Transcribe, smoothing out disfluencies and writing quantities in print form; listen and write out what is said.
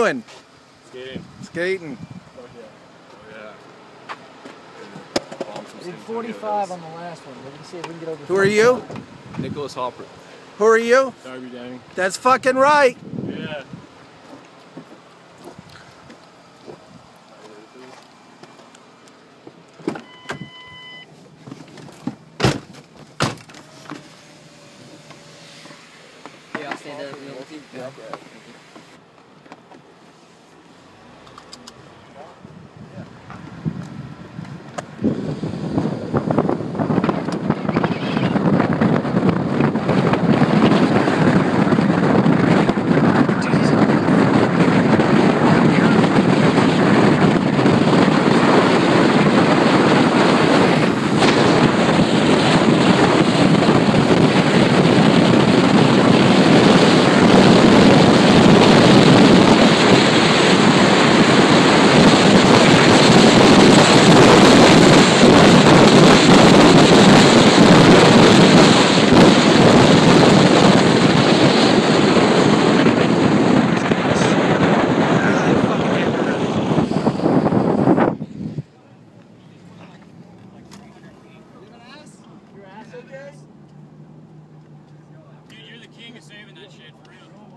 doing? Skating. Skating. Oh yeah. We did 45 on the last one. We're going to see if we can get over. Who are you? Nicholas Hopper. Who are you? Darby Downing. That's fucking right. Yeah. Yeah, I'll stand up. Yeah. Dude, you're the king of saving that shit for real.